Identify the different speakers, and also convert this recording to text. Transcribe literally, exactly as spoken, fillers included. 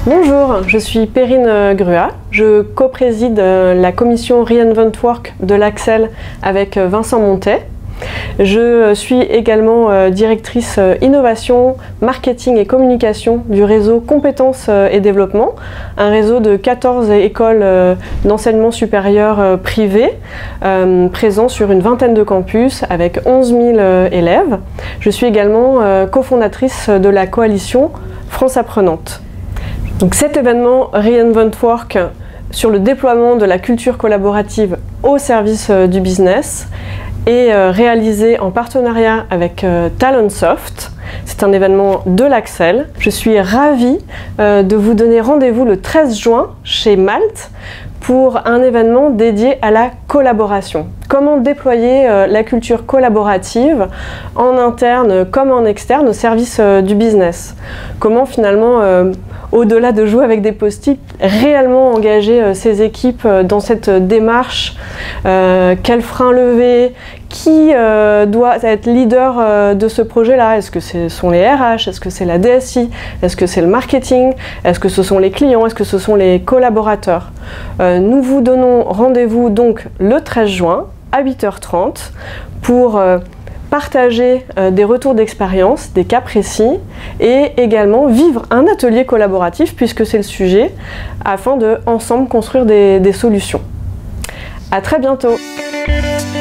Speaker 1: Bonjour, je suis Perrine Gruat. Je co-préside la commission Reinvent Work de l'Axel avec Vincent Montet. Je suis également directrice innovation, marketing et communication du réseau Compétences et Développement, un réseau de quatorze écoles d'enseignement supérieur privées présents sur une vingtaine de campus avec onze mille élèves. Je suis également cofondatrice de la coalition France Apprenante. Donc cet événement Reinvent Work sur le déploiement de la culture collaborative au service du business est réalisé en partenariat avec Talentsoft. C'est un événement de l'Axel. Je suis ravie de vous donner rendez-vous le treize juin chez Malte pour un événement dédié à la collaboration. Comment déployer la culture collaborative en interne comme en externe au service du business. Comment finalement, au-delà de jouer avec des post-it, réellement engager ses équipes dans cette démarche, euh, quel frein lever, qui euh, doit être leader euh, de ce projet-là. Est-ce que ce sont les R H? Est-ce que c'est la D S I? Est-ce que c'est le marketing? Est-ce que ce sont les clients? Est-ce que ce sont les collaborateurs? euh, Nous vous donnons rendez-vous donc le treize juin à huit heures trente pour euh, partager euh, des retours d'expérience, des cas précis et également vivre un atelier collaboratif puisque c'est le sujet afin de ensemble construire des, des solutions. À très bientôt.